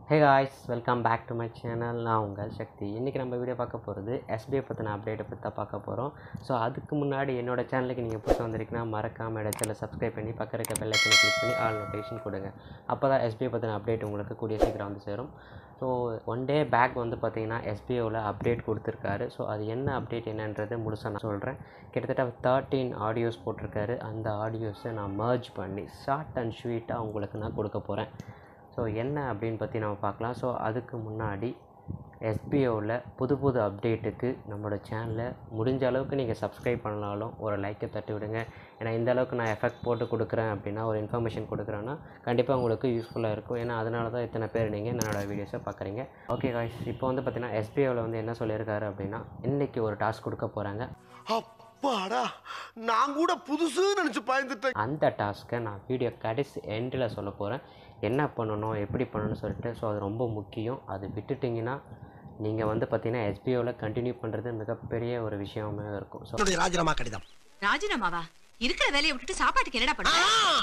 Hey guys, welcome back to my channel. நான் உங்கள் சக்தி. இன்றைக்கி நம்ம வீடியோ பார்க்க போகிறது SBI பற்றின அப்டேட்டை பற்றி தான் பார்க்க போகிறோம். ஸோ அதுக்கு முன்னாடி என்னோடய சேனலுக்கு நீங்கள் புதுசாக வந்திருக்கீங்கன்னா மறக்காமல் இடத்துல சப்ஸ்கிரைப் பண்ணி பக்கம் இருக்க பெல் ஐக்கனை கிளிக் பண்ணி ஆல் நோட்டிஃபிகேஷன் கொடுங்க. அப்போ தான் SBI பற்றின அப்டேட் உங்களுக்கு கூடிய சீக்கிரம் வந்து சேரும். ஸோ ஒன் டே பேக் வந்து பார்த்திங்கன்னா SBIயில் அப்டேட் கொடுத்துருக்காரு. ஸோ அது என்ன அப்டேட் என்னன்றது முழுசாக நான் சொல்கிறேன். கிட்டத்தட்ட 13 ஆடியோஸ் போட்டிருக்காரு. அந்த ஆடியோஸை நான் மர்ஜ் பண்ணி ஷார்ட் அண்ட் ஸ்வீட்டாக உங்களுக்கு நான் கொடுக்க போகிறேன். ஸோ என்ன அப்படின்னு பற்றி நம்ம பார்க்கலாம். ஸோ அதுக்கு முன்னாடி SBIயில் புது அப்டேட்டுக்கு நம்மளோட சேனலை முடிஞ்ச அளவுக்கு நீங்கள் சப்ஸ்கிரைப் பண்ணாலும் ஒரு லைக்கை தட்டி விடுங்க. ஏன்னா இந்த அளவுக்கு நான் எஃபெக்ட் போட்டு கொடுக்குறேன் அப்படின்னா, ஒரு இன்ஃபர்மேஷன் கொடுக்குறேன்னா கண்டிப்பாக உங்களுக்கு யூஸ்ஃபுல்லாக இருக்கும். ஏன்னா அதனால தான் இத்தனை பேர் நீங்கள் என்னோடய வீடியோஸை பார்க்குறீங்க. ஓகே காய்ஸ், இப்போ வந்து பார்த்திங்கன்னா SBIயில் வந்து என்ன சொல்லியிருக்காரு அப்படின்னா, இன்றைக்கி ஒரு டாஸ்க் கொடுக்க போகிறாங்க. அப்பாடா, நான் கூட புதுசு நினச்சி பயந்துட்டேன். அந்த டாஸ்க்கை நான் வீடியோ கடைசி எண்டில் சொல்ல போகிறேன். என்ன பண்ணணும், எப்படி பண்ணணும்னு சொல்லிட்டு. ஸோ அது ரொம்ப முக்கியம். அது விட்டுட்டிங்கன்னா நீங்கள் வந்து பார்த்தீங்கன்னா SBIயில் கண்டினியூ பண்ணுறது மிகப்பெரிய ஒரு விஷயமே இருக்கும். ஸோ ராஜினாமா கடிதம். ராஜினாமாவா? இருக்கிற வேலையை விட்டுட்டு சாப்பாட்டுக்கு என்னடா பண்ண?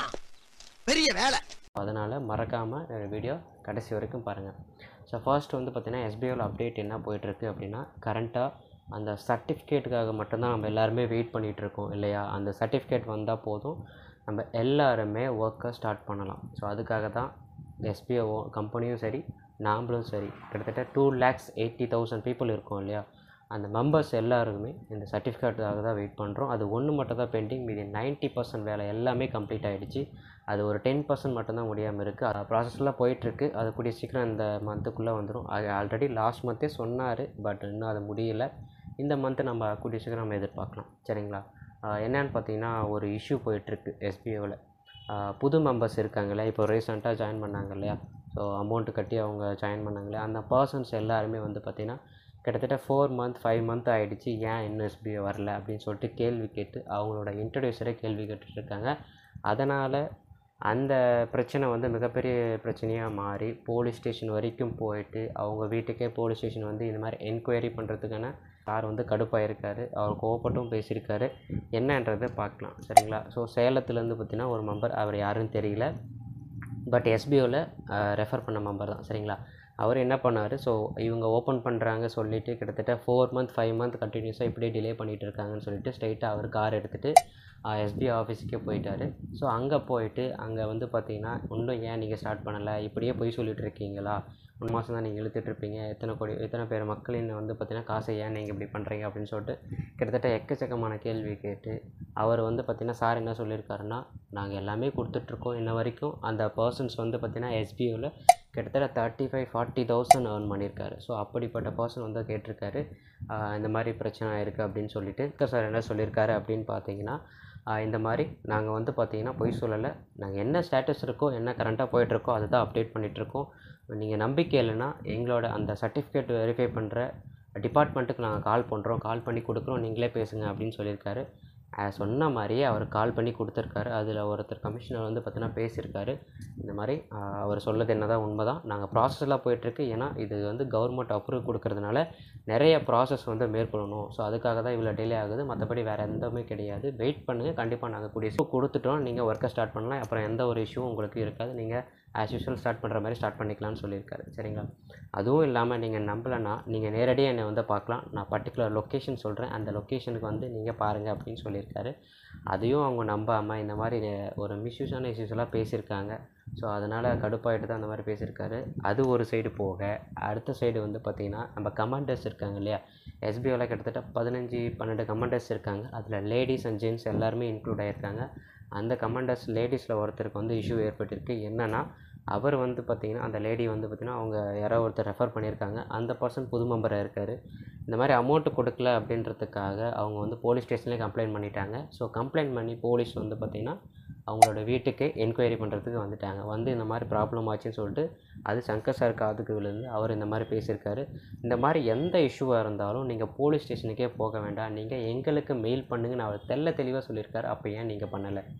பெரிய வேலை. அதனால் மறக்காமல் வீடியோ கடைசி வரைக்கும் பாருங்கள். ஸோ ஃபர்ஸ்ட் வந்து பார்த்தீங்கன்னா SBIயில் அப்டேட் என்ன போயிட்டுருக்கு அப்படின்னா, கரண்ட்டாக அந்த சர்டிஃபிகேட்டுக்காக மட்டும்தான் நம்ம எல்லாருமே வெயிட் பண்ணிகிட்ருக்கோம் இல்லையா? அந்த சர்டிஃபிகேட் வந்தால் போதும், நம்ம எல்லாருமே ஒர்க்கை ஸ்டார்ட் பண்ணலாம். ஸோ அதுக்காக தான் SBI கம்பெனியும் சரி, நாமளும் சரி, கிட்டத்தட்ட 2,80,000 பீப்புள் இருக்கோம் இல்லையா? அந்த மெம்பர்ஸ் எல்லாருக்குமே இந்த சர்டிஃபிகேட்டுக்காக தான் வெயிட் பண்ணுறோம். அது ஒன்று மட்டும் தான் பெண்டிங். மீதி 90% வேலை எல்லாமே கம்ப்ளீட் ஆகிடுச்சு. அது ஒரு 10% மட்டும்தான் முடியாமல் இருக்குது. அது ப்ராசஸ்லாம் போயிட்டுருக்கு. அது கூடிய சீக்கிரம் இந்த மந்த்துக்குள்ளே வந்துடும். அது ஆல்ரெடி லாஸ்ட் மந்த்தே சொன்னார், பட் இன்னும் அது முடியலை. இந்த மந்த்து நம்ம கூடிய சீக்கிரம் நம்ம எதிர்பார்க்கலாம். சரிங்களா? என்னென்னு பார்த்தீங்கன்னா, ஒரு இஷ்யூ போயிட்டுருக்கு SBIயில். புது மெம்பர்ஸ் இருக்காங்களே, இப்போ ரீசெண்டாக ஜாயின் பண்ணாங்க இல்லையா? ஸோ அமௌண்ட்டு கட்டி அவங்க ஜாயின் பண்ணாங்களே, அந்த பர்சன்ஸ் எல்லாருமே வந்து பார்த்திங்கன்னா கிட்டத்தட்ட 4 மந்த் 5 மந்த் ஆகிடுச்சு. ஏன் இன்னும் SBI வரல அப்படின்னு சொல்லிட்டு கேள்வி கேட்டு அவங்களோட இன்ட்ரடியூசரே கேள்வி கேட்டுட்ருக்காங்க. அதனால் அந்த பிரச்சனை வந்து மிகப்பெரிய பிரச்சனையாக மாறி போலீஸ் ஸ்டேஷன் வரைக்கும் போயிட்டு, அவங்க வீட்டுக்கே போலீஸ் ஸ்டேஷன் வந்து இந்த மாதிரி என்கொயரி பண்ணுறதுக்கான சார் வந்து கடுப்பாயிருக்காரு. அவர் கோவப்பட்டும் பேசியிருக்காரு. என்னன்றதை பார்க்கலாம். சரிங்களா? ஸோ சேலத்துலேருந்து பார்த்திங்கன்னா ஒரு மெம்பர், அவர் யாருன்னு தெரியல, பட் SBIயில் ரெஃபர் பண்ண மெம்பர் தான். சரிங்களா? அவர் என்ன பண்ணார், ஸோ இவங்க ஓப்பன் பண்ணுறாங்க சொல்லிவிட்டு கிட்டத்தட்ட 4 மந்த் 5 மந்த் கண்டினியூஸாக இப்படியே டிலே பண்ணிகிட்டு இருக்காங்கன்னு சொல்லிட்டு ஸ்ட்ரைட்டாக அவர் கார் எடுத்துகிட்டு SBI ஆஃபீஸுக்கே போயிட்டார். ஸோ அங்கே போயிட்டு அங்கே வந்து பார்த்திங்கன்னா, இன்னும் ஏன் நீங்கள் ஸ்டார்ட் பண்ணலை, இப்படியே போய் சொல்லிகிட்டு இருக்கீங்களா, 1 மாதம் தான் நீங்கள் இழுத்துட்ருப்பீங்க, எத்தனை பேர் மக்களின் வந்து பார்த்திங்கன்னா காசை ஏன் நீங்கள் இப்படி பண்ணுறீங்க அப்படின்னு சொல்லிட்டு கிட்டத்தட்ட எக்கச்சக்கமான கேள்வி கேட்டு அவர் வந்து பார்த்திங்கன்னா சார் என்ன சொல்லியிருக்காருன்னா, நாங்கள் எல்லாமே கொடுத்துட்ருக்கோம். இன்ன வரைக்கும் அந்த பர்சன்ஸ் வந்து பார்த்திங்கன்னா SBIயில் கிட்டத்தட்ட 35,000-40,000 ஏர்ன் பண்ணியிருக்காரு. ஸோ அப்படிப்பட்ட பர்சன் வந்து கேட்டிருக்காரு, இந்த மாதிரி பிரச்சனை இருக்குது அப்படின்னு சொல்லிட்டு. சார் என்ன சொல்லியிருக்காரு அப்படின்னு பார்த்தீங்கன்னா, இந்த மாதிரி நாங்கள் வந்து பார்த்திங்கன்னா பொய் சொல்லலை, நாங்கள் என்ன ஸ்டேட்டஸ் இருக்கோ, என்ன கரண்ட்டாக போயிட்டுருக்கோ அதை தான் அப்டேட் பண்ணிகிட்ருக்கோம். நீங்கள் நம்பிக்கை இல்லைன்னா எங்களோட அந்த சர்டிஃபிகேட் வெரிஃபை பண்ணுற டிபார்ட்மெண்ட்டுக்கு நாங்கள் கால் பண்ணி கொடுக்குறோம், நீங்களே பேசுங்க அப்படின்னு சொல்லியிருக்காரு. சொன்ன மாதிரியே அவர் கால் பண்ணி கொடுத்துருக்காரு. அதில் ஒருத்தர் கமிஷனர் வந்து பார்த்தீங்கன்னா பேசியிருக்காரு. இந்த மாதிரி அவர் சொல்லது என்ன தான் உண்மை தான், நாங்கள் ப்ராசஸ்லாம் போயிட்டுருக்கு. ஏன்னா இது வந்து கவர்மெண்ட் அப்ரூவ் கொடுக்கறதுனால நிறைய ப்ராசஸ் வந்து மேற்கொள்ளணும். ஸோ அதுக்காக தான் இவ்வளோ டிலே ஆகுது, மற்றபடி வேறு எந்தவுமே கிடையாது. வெயிட் பண்ணுங்கள், கண்டிப்பாக நாங்கள் கூடிய கொடுத்துட்டோம், நீங்கள் ஒர்க்கை ஸ்டார்ட் பண்ணலாம். அப்புறம் எந்த ஒரு இஷ்யூவும் உங்களுக்கு இருக்காது, நீங்கள் ஆஸ் யூஷுவல் ஸ்டார்ட் பண்ணுற மாதிரி ஸ்டார்ட் பண்ணிக்கலாம்னு சொல்லியிருக்காரு. சரிங்களா? அதுவும் இல்லாமல் நீங்கள் நம்பலைன்னா நீங்கள் நேரடியாக என்னை வந்து பார்க்கலாம். நான் பர்டிகுலர் லொக்கேஷன் சொல்கிறேன், அந்த லொக்கேஷனுக்கு வந்து நீங்கள் பாருங்கள் அப்படின்னு சொல்லியிருக்காரு. அதையும் அவங்க நம்பாமல் இந்த மாதிரி ஒரு மிஸ்யூஸான இஷ்யூஸ்லாம் பேசியிருக்காங்க. ஸோ அதனால் கடுப்பாயிட்டு தான் அந்த மாதிரி பேசியிருக்காரு. அது ஒரு சைடு போக, அடுத்த சைடு வந்து பார்த்திங்கன்னா நம்ம கமாண்டர்ஸ் இருக்காங்க இல்லையா? SBIயில் கிட்டத்தட்ட 15-12 கமாண்டர்ஸ் இருக்காங்க. அதில் லேடிஸ் அண்ட் ஜென்ட்ஸ் எல்லாருமே இன்க்ளூட் ஆகியிருக்காங்க. அந்த கமாண்டர்ஸ் லேடிஸில் ஒருத்தருக்கு வந்து இஷ்யூ ஏற்பட்டிருக்கு. என்னென்னா, அவர் வந்து பார்த்திங்கன்னா அந்த லேடி வந்து பார்த்திங்கன்னா அவங்க யாரோ ஒருத்தர் ரெஃபர் பண்ணியிருக்காங்க. அந்த பர்சன் புது மெம்பராக இருக்கார். இந்த மாதிரி அமௌண்ட்டு கொடுக்கல அப்படின்றதுக்காக அவங்க வந்து போலீஸ் ஸ்டேஷன்லேயே கம்ப்ளைண்ட் பண்ணிட்டாங்க. ஸோ கம்ப்ளைண்ட் பண்ணி போலீஸ் வந்து பார்த்திங்கன்னா அவங்களோட வீட்டுக்கே என்கொயரி பண்ணுறதுக்கு வந்துட்டாங்க. வந்து இந்த மாதிரி ப்ராப்ளம் ஆச்சுன்னு சொல்லிட்டு அது சங்கர் சார் காதுக்கு விழுந்து அவர் இந்த மாதிரி பேசியிருக்காரு. இந்த மாதிரி எந்த இஷ்யூவாக இருந்தாலும் நீங்கள் போலீஸ் ஸ்டேஷனுக்கே போக வேண்டாம், நீங்கள் எங்களுக்கு மெயில் பண்ணுங்கன்னு அவர் தெளிவாக சொல்லியிருக்காரு. அப்போ ஏன் நீங்கள் பண்ணலை?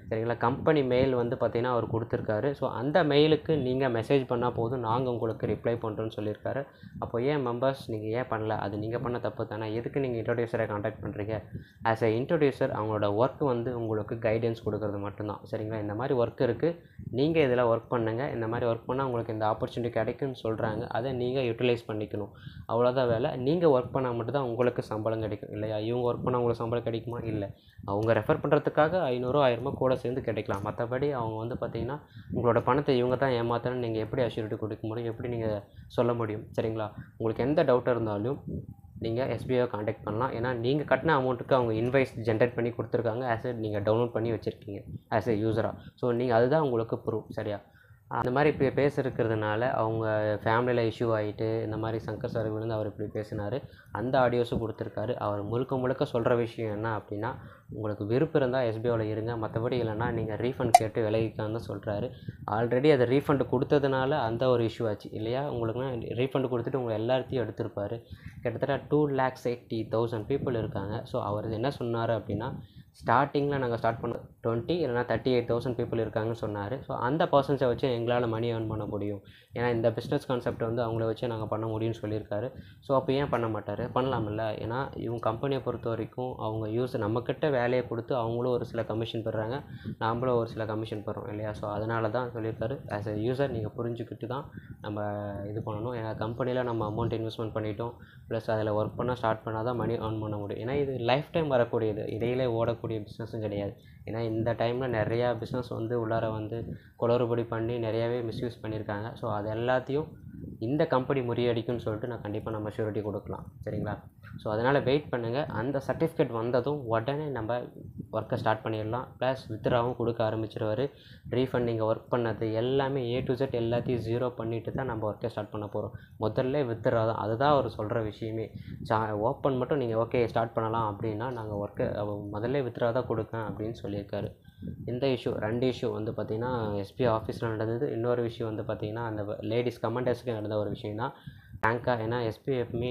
சரிங்களா. கம்பெனி மெயில் வந்து பார்த்திங்கன்னா அவர் கொடுத்துருக்காரு. ஸோ அந்த மெயிலுக்கு நீங்கள் மெசேஜ் பண்ணால் போதும், நாங்கள் உங்களுக்கு ரிப்ளை பண்ணுறோன்னு சொல்லியிருக்காரு. அப்போ ஏன் மெம்பர்ஸ் நீங்கள் ஏன் பண்ணல? அது நீங்கள் பண்ண தப்பு தானே. எதுக்கு நீங்கள் இன்ட்ரடியூசரை காண்டாக்ட் பண்ணுறீங்க? ஆஸ் எ இன்ட்ரடியூசர் அவங்களோட ஒர்க் வந்து உங்களுக்கு கைடன்ஸ் கொடுக்குறது மட்டும்தான். சரிங்களா. இந்த மாதிரி ஒர்க் இருக்குது, நீங்கள் இதில் ஒர்க் பண்ணுங்கள், இந்த மாதிரி ஒர்க் பண்ணால் உங்களுக்கு இந்த ஆப்பர்ச்சுனிட்டி கிடைக்குன்னு சொல்கிறாங்க, அதை நீங்கள் யூட்டிலைஸ் பண்ணிக்கணும். அவ்வளோதான் வேலை. நீங்கள் ஒர்க் பண்ணால் மட்டும்தான் உங்களுக்கு சம்பளம் கிடைக்கும் இல்லையா. இவங்க ஒர்க் பண்ணால் உங்களுக்கு சம்பளம் கிடைக்குமா? இல்லை. அவங்க ரெஃபர் பண்ணுறதுக்காக 500 1000 கூட சேர்ந்து கிடைக்கலாம். மற்றபடி அவங்க வந்து பார்த்திங்கன்னா உங்களோட பணத்தை இவங்க தான் ஏமாத்தணும்னு நீங்கள் எப்படி அஷ்யூரிட்டி கொடுக்க முடியும்? எப்படி நீங்கள் சொல்ல முடியும்? சரிங்களா. உங்களுக்கு எந்த டவுட்டாக இருந்தாலும் நீங்கள் எஸ்பிஐயை காண்டாக்ட் பண்ணலாம். ஏன்னா நீங்கள் கட்டின அமௌண்ட்டுக்கு அவங்க இன்வாய்ஸ் ஜென்ரேட் பண்ணி கொடுத்துருக்காங்க. ஆஸ் நீங்கள் டவுன்லோட் பண்ணி வச்சுருக்கீங்க ஆஸ் எ யூஸராக. ஸோ நீங்கள் அதுதான் உங்களுக்கு ப்ரூஃப். சரியா. அந்த மாதிரி இப்படி பேசுகிறதுனால அவங்க ஃபேமிலியில் இஷ்யூ ஆகிட்டு இந்த மாதிரி சங்கர் சார் விழுந்து அவர் இப்படி பேசினார். அந்த ஆடியோஸும் கொடுத்துருக்காரு. அவர் முழுக்க சொல்கிற விஷயம் என்ன அப்படின்னா, உங்களுக்கு விருப்பம் இருந்தால் எஸ்பிஐவில் இருங்க, மற்றபடி இல்லைனா நீங்கள் ரீஃபண்ட் கேட்டு விலகிக்கான்னு தான் சொல்கிறாரு. ஆல்ரெடி அதை ரீஃபண்ட் கொடுத்ததுனால அந்த ஒரு இஷ்யூ ஆச்சு இல்லையா. உங்களுக்குனா ரீஃபண்ட் கொடுத்துட்டு உங்களை எல்லாத்தையும் எடுத்திருப்பார். கிட்டத்தட்ட 2,80,000 பீப்புள் இருக்காங்க. ஸோ அவர் என்ன சொன்னார் அப்படின்னா, ஸ்டார்டிங்கில் நாங்கள் ஸ்டார்ட் பண்ண 20 இல்லைனா 38,000 பீப்புள் இருக்காங்கன்னு சொன்னார். ஸோ அந்த பர்சன்ஸை வச்சு எங்களால் மணி ஏர்ன் பண்ண முடியும், ஏன்னா இந்த பிஸ்னஸ் கான்செப்ட் வந்து அவங்கள வச்சு நாங்கள் பண்ண முடியும்னு சொல்லியிருக்காரு. ஸோ அப்போ ஏன் பண்ண மாட்டார்? பண்ணலாமில்ல. ஏன்னா இவங்க கம்பெனியை பொறுத்த வரைக்கும் அவங்க நம்மக்கிட்ட வேலையை கொடுத்து அவங்களும் ஒரு சில கமிஷன் பெறுறாங்க, நாம்ளும் ஒரு சில கமிஷன் பெறுறோம் இல்லையா. ஸோ அதனால தான் சொல்லியிருக்காரு, ஆஸ் எ யூஸர் நீங்கள் புரிஞ்சுக்கிட்டு தான் நம்ம இது பண்ணணும். ஏன்னா கம்பெனியில் நம்ம அமௌண்ட் இன்வெஸ்ட்மெண்ட் பண்ணிட்டோம், ப்ளஸ் அதில் ஒர்க் பண்ண ஸ்டார்ட் பண்ணால் தான் மணி ஏர்ன் பண்ண முடியும். ஏன்னா இது லைஃப் டைம் வரக்கூடியது, இடையிலே ஓடக்கூடிய பிஸ்னஸும் கிடையாது. ஏன்னா இந்த டைமில் நிறையா பிஸ்னஸ் வந்து உள்ளார வந்து குளறுபடி பண்ணி நிறையாவே மிஸ்யூஸ் பண்ணியிருக்காங்க. ஸோ அது எல்லாத்தையும் இந்த கம்பெனி முறியடிக்குன்னு சொல்லிட்டு நான் கண்டிப்பாக நம்ம ஷூரிட்டி கொடுக்கலாம். சரிங்களா. ஸோ அதனால் வெயிட் பண்ணுங்கள். அந்த சர்டிஃபிகேட் வந்ததும் உடனே நம்ம ஒர்க்கை ஸ்டார்ட் பண்ணிடலாம். ப்ளஸ் வித்ராவும் கொடுக்க ஆரம்பிச்சிருவார். ரீஃபண்ட் நீங்கள் ஒர்க் பண்ணது எல்லாமே A to Z எல்லாத்தையும் 0 பண்ணிவிட்டு தான் நம்ம ஒர்க்கை ஸ்டார்ட் பண்ண போகிறோம். முதல்ல வித்ரா தான், அதுதான் அவர் சொல்கிற விஷயமே. ஓப்பன் மட்டும் நீங்கள் ஓகே ஸ்டார்ட் பண்ணலாம் அப்படின்னா நாங்கள் ஒர்க்கை முதல்ல வித்ரா தான் கொடுக்கேன் அப்படின்னு சொல்லியிருக்காரு. இந்த இஷ்யூ 2 இஷ்யூ வந்து பார்த்திங்கன்னா எஸ்பிஐ ஆஃபீஸில் நடந்தது. இன்னொரு விஷயம் வந்து பார்த்திங்கன்னா அந்த லேடிஸ் கமெண்டர்ஸுக்கு நடந்த ஒரு விஷயம் தான் டேங்காக. ஏன்னா எஸ்பிஐ எப்பவுமே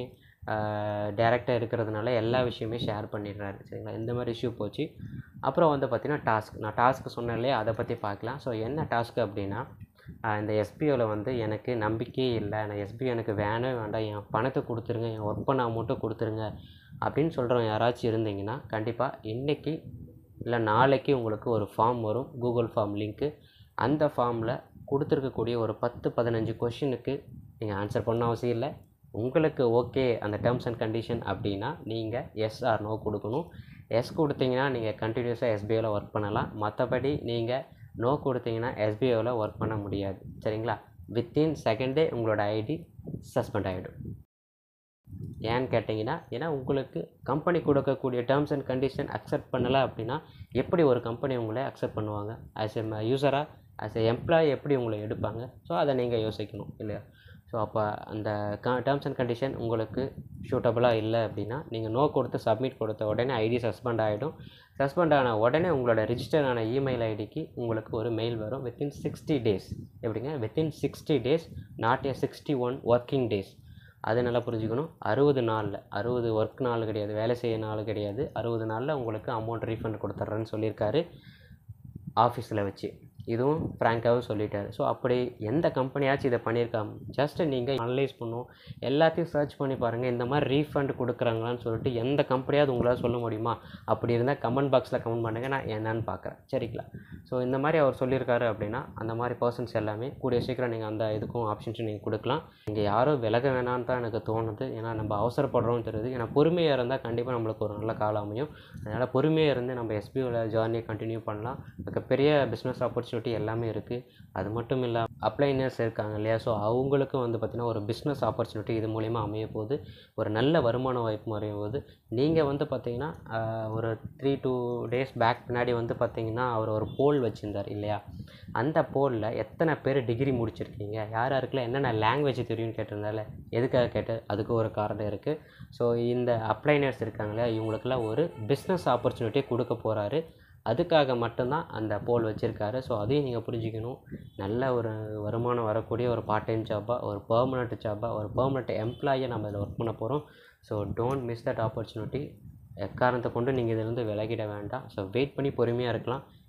டேரெக்டாக இருக்கிறதுனால எல்லா விஷயமே ஷேர் பண்ணிடுறாரு. சரிங்களா. இந்த மாதிரி இஷ்யூ போச்சு. அப்புறம் வந்து பார்த்திங்கன்னா டாஸ்க், நான் டாஸ்க்கு சொன்னேன் இல்லையா, அதை பற்றி பார்க்கலாம். ஸோ என்ன டாஸ்க்கு அப்படின்னா, இந்த எஸ்பிஓவில் வந்து எனக்கு நம்பிக்கையே இல்லை, நான் எஸ்பிஐ எனக்கு வேணவே வேண்டாம், என் பணத்தை கொடுத்துருங்க, என் ஒர்க் பண்ண அமௌண்ட்டை கொடுத்துருங்க அப்படின்னு சொல்கிறவங்க யாராச்சும் இருந்தீங்கன்னா கண்டிப்பாக இன்றைக்கி இல்லை நாளைக்கு உங்களுக்கு ஒரு ஃபார்ம் வரும், கூகுள் ஃபார்ம் லிங்க்கு. அந்த ஃபார்மில் கொடுத்துருக்கக்கூடிய ஒரு 10-15 கொஷினுக்கு நீங்கள் ஆன்சர் பண்ண அவசியம் இல்லை. உங்களுக்கு ஓகே அந்த டேர்ம்ஸ் அண்ட் கண்டிஷன் அப்படின்னா நீங்கள் எஸ் ஆர் நோ கொடுக்கணும். எஸ் கொடுத்தீங்கன்னா நீங்கள் கண்டினியூஸாக எஸ்பிஐயில் ஒர்க் பண்ணலாம். மற்றபடி நீங்கள் நோ கொடுத்தீங்கன்னா எஸ்பிஐவில் ஒர்க் பண்ண முடியாது. சரிங்களா. வித்தின் செகண்டே உங்களோட ஐடி சஸ்பெண்ட் ஆகிடும். ஏன்னு கேட்டிங்கன்னா, ஏன்னா உங்களுக்கு கம்பெனி கொடுக்கக்கூடிய டேர்ம்ஸ் அண்ட் கண்டிஷன் அக்செப்ட் பண்ணலை அப்படின்னா எப்படி ஒரு கம்பெனி உங்களை அக்செப்ட் பண்ணுவாங்க? ஆஸ் எ யூஸராக ஆஸ் எ எம்ப்ளாயி எப்படி உங்களை எடுப்பாங்க? ஸோ அதை நீங்கள் யோசிக்கணும் இல்லையா. ஸோ அப்போ அந்த டேர்ம்ஸ் அண்ட் கண்டிஷன் உங்களுக்கு சூட்டபுளாக இல்லை அப்படின்னா நீங்கள் நோ கொடுத்து சப்மிட் கொடுத்த உடனே ஐடி சஸ்பெண்ட் ஆகிடும். சஸ்பெண்ட் ஆன உடனே உங்களோட ரிஜிஸ்டர் ஆன இமெயில் ஐடிக்கு உங்களுக்கு ஒரு மெயில் வரும் வித்தின் 60 days. எப்படிங்க? Within 60 days, not a 61 working days. அது நல்லா புரிஞ்சுக்கணும். 60 நாளில், 60 ஒர்க் நாள் கிடையாது, வேலை செய்ய நாள் கிடையாது, 60 நாளில் உங்களுக்கு அமௌண்ட் ரீஃபண்ட் கொடுத்துட்றேன்னு சொல்லியிருக்காரு ஆஃபீஸில் வச்சு. இதுவும் ஃப்ராங்காகவும் சொல்லிட்டாரு. ஸோ அப்படி எந்த கம்பெனியாச்சும் இதை பண்ணியிருக்காங்க, ஜஸ்ட்டு நீங்கள் அனலைஸ் பண்ணும், எல்லாத்தையும் சர்ச் பண்ணி பாருங்கள். இந்த மாதிரி ரீஃபண்ட் கொடுக்குறாங்களான்னு சொல்லிட்டு எந்த கம்பெனியாவது உங்களால் சொல்ல முடியுமா? அப்படி இருந்தால் கமெண்ட் பாக்ஸில் கமெண்ட் பண்ணுங்கள், நான் என்னன்னு பார்க்குறேன். சரிங்களா. ஸோ இந்த மாதிரி அவர் சொல்லியிருக்காரு அப்படின்னா அந்த மாதிரி பர்சன்ஸ் எல்லாமே கூடிய சீக்கிரம் நீங்கள் அந்த இதுக்கும் ஆப்ஷன்ஸும் நீங்கள் கொடுக்கலாம். நீங்கள் யாரும் விலக வேணான்னு தான் எனக்கு தோணுது. ஏன்னா நம்ம அவசரப்படுறோம்னு தெரியுது. ஏன்னா பொறுமையாக இருந்தால் கண்டிப்பாக நம்மளுக்கு ஒரு நல்ல காலம் அமையும். அதனால் பொறுமையாக இருந்து நம்ம எஸ்பிஓவில் ஜேர்னியை கண்டினியூ பண்ணலாம். மிகப்பெரிய பிஸ்னஸ் ஆப்பர்ச்சுனிட்டி எல்லாமே இருக்குது. அது மட்டும் இல்லாமல் அப்ளைனர்ஸ் இருக்காங்க இல்லையா. ஸோ அவங்களுக்கும் வந்து பார்த்திங்கன்னா ஒரு பிஸ்னஸ் ஆப்பர்ச்சுனிட்டி இது மூலிமா அமைய போகுது. ஒரு நல்ல வருமான வாய்ப்பு அமைய போகுது. நீங்கள் வந்து பார்த்திங்கன்னா ஒரு 3-2 days பேக் பின்னாடி வந்து பார்த்திங்கன்னா அவர் ஒரு போல் வச்சுருந்தார் இல்லையா. அந்த போலில் எத்தனை பேர் டிகிரி முடிச்சிருக்கீங்க, யார் யாருக்குலாம் என்னென்ன லாங்குவேஜ் தெரியும்னு கேட்டிருந்தால. எதுக்காக கேட்டு அதுக்கு ஒரு காரணம் இருக்குது. ஸோ இந்த அப்ளைனர்ஸ் இருக்காங்க இல்லையா, இவங்களுக்கெல்லாம் ஒரு பிஸ்னஸ் ஆப்பர்ச்சுனிட்டியை கொடுக்க போகிறாரு. அதுக்காக மட்டும்தான் அந்த போல் வச்சுருக்காரு. ஸோ அதையும் நீங்கள் புரிஞ்சுக்கணும். நல்ல ஒரு வருமானம் வரக்கூடிய ஒரு பார்ட் டைம் ஜாப்பாக, ஒரு பெர்மனெண்ட் ஜாப்பாக, ஒரு பெர்மனெண்ட் எம்ப்ளாயை நம்ம இதில் ஒர்க் பண்ண போகிறோம். So don't miss that opportunity. எக்காரணத்தை கொண்டு நீங்கள் இதிலேருந்து விலகிட வேண்டாம். ஸோ வெயிட் பண்ணி பொறுமையாக இருக்கலாம்.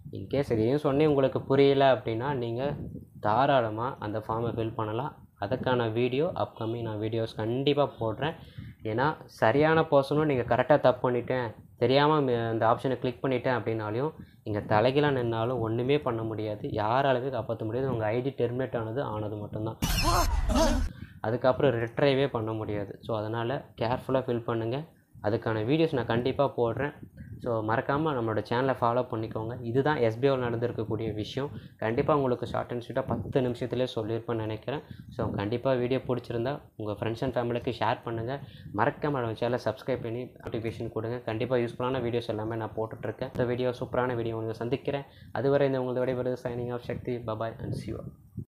இன்கேஸ் இதையும் சொன்னே உங்களுக்கு புரியல அப்படின்னா நீங்கள் தாராளமாக அந்த ஃபார்மை ஃபில் பண்ணலாம். அதுக்கான வீடியோ அப்கமிங் நான் வீடியோஸ் கண்டிப்பாக போடுறேன். ஏன்னா சரியான பர்சனும் நீங்கள் கரெக்டாக தப்பு பண்ணிட்டேன் தெரியாமல் அந்த ஆப்ஷனை கிளிக் பண்ணிட்டேன் அப்படின்னாலையும் இங்கே தலைகீழாக நின்னாலும் ஒன்றுமே பண்ண முடியாது. யாராலுமே காப்பாற்ற முடியாது. உங்கள் ஐடி டெர்மினேட் ஆனது மட்டும்தான். அதுக்கப்புறம் ரிட்ரைவே பண்ண முடியாது. ஸோ அதனால் கேர்ஃபுல்லாக ஃபில் பண்ணுங்கள். அதுக்கான வீடியோஸ் நான் கண்டிப்பாக போடுறேன். ஸோ மறக்காமல் நம்மளோட சேனலை ஃபாலோ பண்ணிக்கோங்க. இதுதான் எஸ்பிஐயில் நடந்திருக்கக்கூடிய விஷயம். கண்டிப்பாக உங்களுக்கு ஷார்ட் அண்ட் ஸ்வீட்டாக 10 நிமிஷத்துலேயே சொல்லியிருப்பேன்னு நினைக்கிறேன். ஸோ கண்டிப்பாக வீடியோ பிடிச்சிருந்தா உங்கள் ஃப்ரெண்ட்ஸ் அண்ட் ஃபேமிலிக்கு ஷேர் பண்ணுங்கள். மறக்காமல் நம்ம சேனலை சப்ஸ்கிரைப் பண்ணி நோட்டிஃபிகேஷன் கொடுங்க. கண்டிப்பாக யூஸ்ஃபுல்லான வீடியோஸ் எல்லாமே நான் போட்டுட்ருக்கேன். இந்த வீடியோ சூப்பரான வீடியோ உங்களுக்கு சந்திக்கிறேன். அதுவரை இந்த உங்களோட விடைபெறுவது signing off Shakti. Babai and Siva.